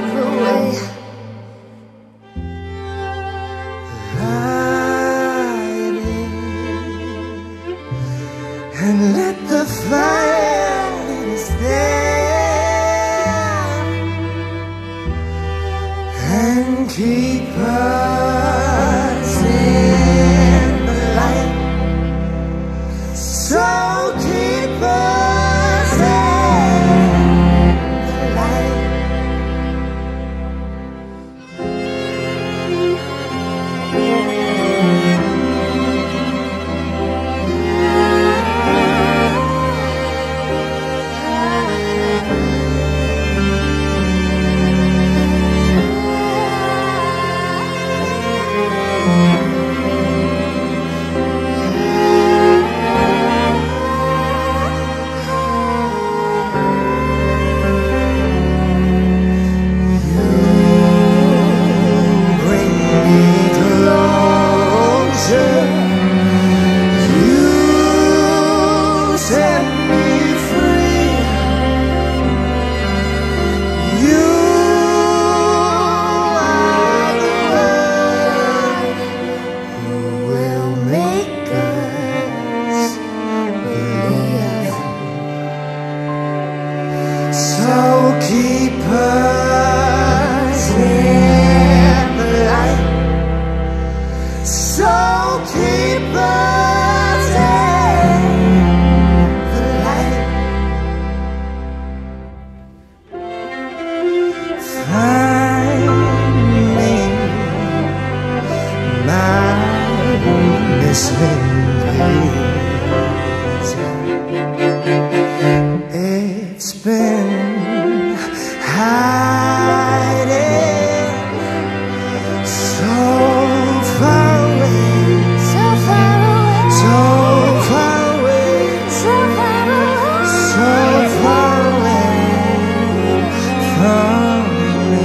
away. Light it and let the fire lead us there and keep us in the light. So keep us in the light. So keep us in the light. So keep us in the light. Find me my missing piece. It's been hiding so far away, So far away, so far away, so far away, so far away from me.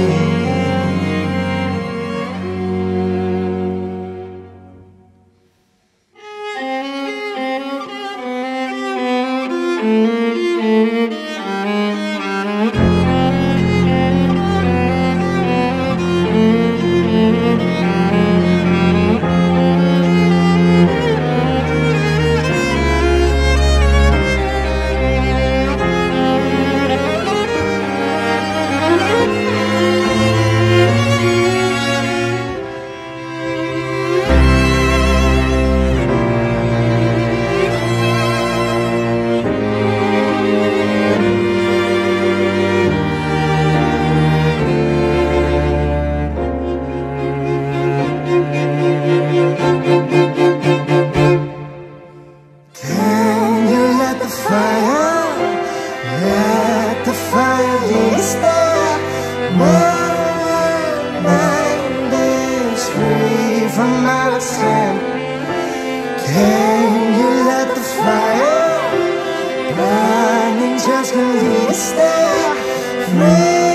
Let the fire lead us there. My mind is free from our sin. Can you let the fire burning just lead us there?